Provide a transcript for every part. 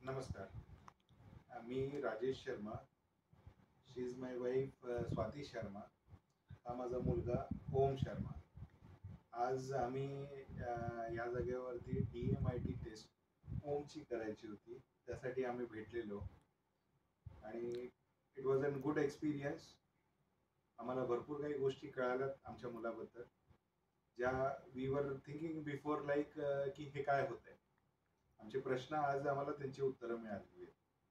नमस्कार. मी Rajesh Sharma. She is my wife Swati Sharma. हा माझा मुलगा ओम शर्मा. आज आम्ही या जागेवरती DMIT टेस्ट ओमची करायची होती. त्यासाठी आम्ही भेटलेलो आणि it was an good experience. आम्हाला भरपूर काही गोष्टी कळाल्यात आमच्या मुलाबद्दल, ज्या we were thinking before like की हे काय होतंय. आमचे प्रश्न आज आम्हाला त्यांची उत्तरं मिळाली.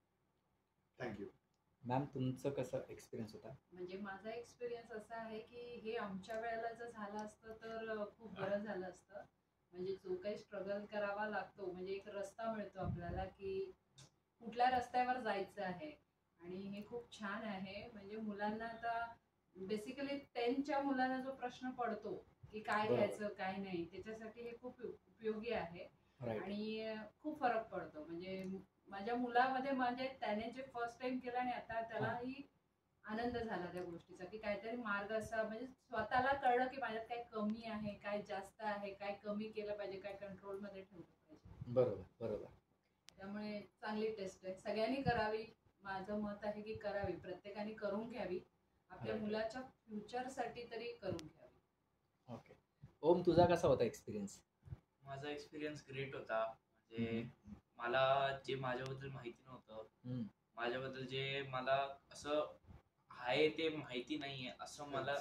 थँक्यू. मॅम, तुमचं कसं एक्सपिरियन्स होता? म्हणजे माझा एक्सपिरियन्स असा आहे की हे आमच्या वेळेला जर झालं असतं तर खूप बरं झालं असतं. म्हणजे जो काही स्ट्रगल करावा लागतो, म्हणजे एक रस्ता मिळतो आपल्याला की कुठल्या रस्त्यावर जायचं आहे, आणि हे खूप छान आहे. म्हणजे मुलांना आता बेसिकली 10च्या मुलांना जो प्रश्न पडतो की काय घ्यायचं काय नाही, त्याच्यासाठी हे खूप उपयोगी आहे. आणि खूप फरक पडतो. म्हणजे माझ्या मुलामध्ये म्हणजे त्याने जे फर्स्ट टाइम केलं आणि आता त्यालाही आनंद झाला त्या गोष्टीचा, की काहीतरी मार्ग असा, म्हणजे स्वतःला कळलं की माझ्यात काय कमी आहे, काय जास्त आहे, काय कमी केलं पाहिजे, काय कंट्रोल मध्ये ठेवलं पाहिजे. बरोबर बरोबर. त्यामुळे चांगली टेस्ट आहे, सगळ्यांनी करावी. माझं मत आहे की करावी, प्रत्येकाने करून घ्यावी, आपल्या मुलाच्या फ्युचरसाठी तरी करून घ्यावी. ओके. ओम, तुझा कसा होता एक्सपिरियन्स? माझा एक्सपिरियन्स ग्रेट होता. म्हणजे मला जे माझ्याबद्दल माहिती नव्हतं, माझ्याबद्दल जे मला असं आहे ते माहिती नाहीये असं मला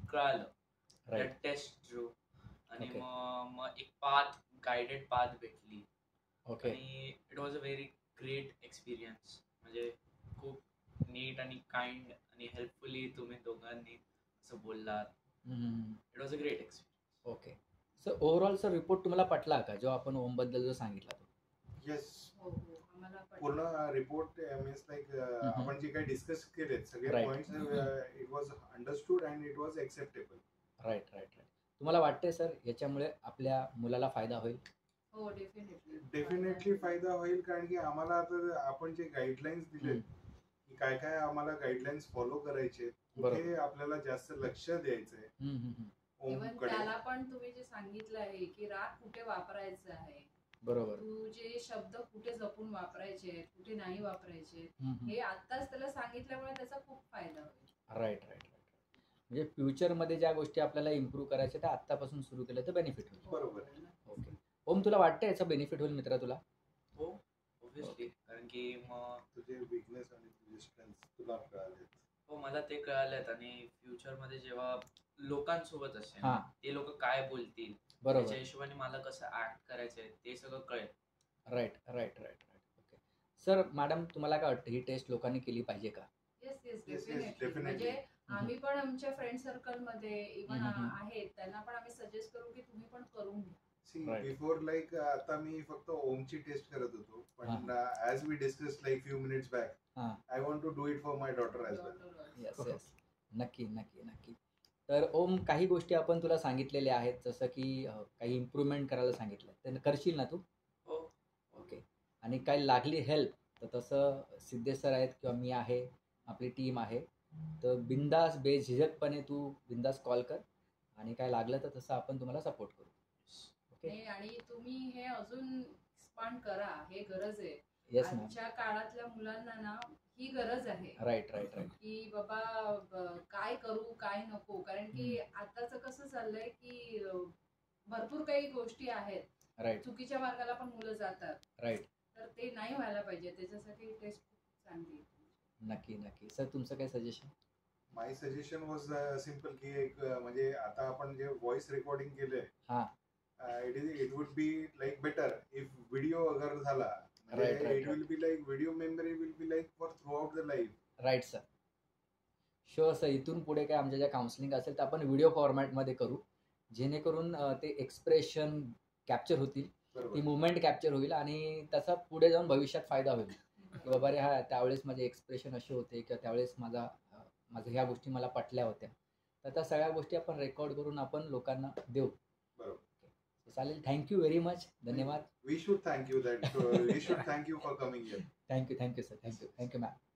कळालं टेस्ट थ्रू. आणि मग एक गायडेड पाथ भेटली. आणि it was a very great experience. म्हणजे खूप नीट आणि काइंड आणि हेल्पफुली तुम्ही दोघांनी असं बोललात. It was a great experience. Okay. Sir, overall sir report तुम्हाला पटला का, जो आपण ओम बद्दल जो सांगितला तो? येस, पूर्ण रिपोर्ट मीन्स लाईक आपण जे काही डिस्कस केलेत सगळे points, it was understood and it was acceptable. Right right right. तुम्हाला वाटतंय सर याच्यामुळे आपल्या मुलाला फायदा होईल? हो, डेफिनेटली फायदा होईल. कारण की आम्हाला आता आपण जे गाईडलाईन्स दिले की काय काय आम्हाला गाईडलाईन्स फॉलो करायचे, कुठे आपल्याला जास्त लक्ष द्यायचंय. त्याला पण तुम्ही जे सांगितलं आहे की राग कुठे वापरायचं आहे, बरोबर, तू जे शब्द कुठे जपून वापरायचे, कुठे नाही वापरायचे, हे आताच त्याला सांगितल्यामुळे त्याचा खूप फायदा होईल. Right right right. म्हणजे फ्युचरमध्ये ज्या गोष्टी आपल्याला इम्प्रूव्ह करायच्या त्या आत्तापासून सुरू केल्या तर बेनिफिट होईल. बरोबर. ओके. ओम, तुला वाटतं याचा बेनिफिट होईल मित्रा तुला? हो, ऑब्व्हियसली. कारण की मग तुझे विकनेस आणि तुझे स्ट्रेंथ तुला कळाले. हो, मला ते कळालेत. आणि फ्युचरमध्ये जेव्हा लोकांसोबत असेल, ते लोक काय बोलतील, त्याच्या हिशोबाने मला कसं ऍक्ट करायचंय ते सगळं कळेल. Right right right right. Okay. Sir, madam, तुम्हाला काय वाटतं ही टेस्ट लोकांनी केली पाहिजे का? Yes, definitely. म्हणजे आम्ही पण आमच्या फ्रेंड सर्कल मध्ये इव्हन आहेत, त्यांना पण आम्ही सजेस्ट करू की तुम्ही पण करून घ्या. बिफोर लाईक आता मी फक्त ओमची टेस्ट करत होतो, पण as we discuss like few minutes back, I want to do it for my daughter as well. Yes yes, नक्की नक्की नक्की. तर ओम, काही गोष्टी आपण तुला सांगितलेल्या आहेत, जसं की काही इम्प्रूव्हमेंट करायला सांगितलं, तर करशील ना तू? हो. ओके. आणि काही लागली हेल्प तर तसं सिद्धेश सर आहेत किंवा मी आहे, आपली टीम आहे, तर बिंदास बेझिझकपणे तू बिंदास कॉल कर, आणि काय लागलं तर तसं आपण तुम्हाला सपोर्ट करू. ओके. आणि तुम्ही हे अजून एक्सपांड करा, हे गरज आहे. येस, आजच्या काळातल्या मुलांना ना ही गरज आहे. Right right right. की बाबा काय करू काय नको, कारण की आताच कसं चाललंय की भरपूर काही गोष्टी आहेत, चुकीच्या मार्गाला पण मुलं जातात. राईट. तर ते नाही व्हायला पाहिजे, त्याच्यासाठी टेस्ट खूप चांगली. नक्की नक्की. सर, तुमचं काय suggestion? My suggestion was simple की एक म्हणजे आता आपण जे व्हॉइस रेकॉर्डिंग केलंय, it would be like better if video अगर झाला. It will be like video memory will be like for throughout the life. Right sir, sure sir. इथून पुढे काय आमच्या ज्या काउन्सिलिंग असेल तर आपण व्हिडिओ फॉर्मॅटमध्ये करू, जेणेकरून ते एक्सप्रेशन कॅप्चर होतील, ती मुवमेंट कॅप्चर होईल, आणि त्याचा पुढे जाऊन भविष्यात फायदा होईल की बाबा रे त्यावेळेस माझे एक्सप्रेशन असे होते किंवा त्यावेळेस माझ्या ह्या गोष्टी मला पटल्या होत्या. तर त्या सगळ्या गोष्टी आपण रेकॉर्ड करून आपण लोकांना देऊ. बरोबर, चालेल. Thank you very much. धन्यवाद. We should thank you for coming here. Thank you sir. Thank you ma'am.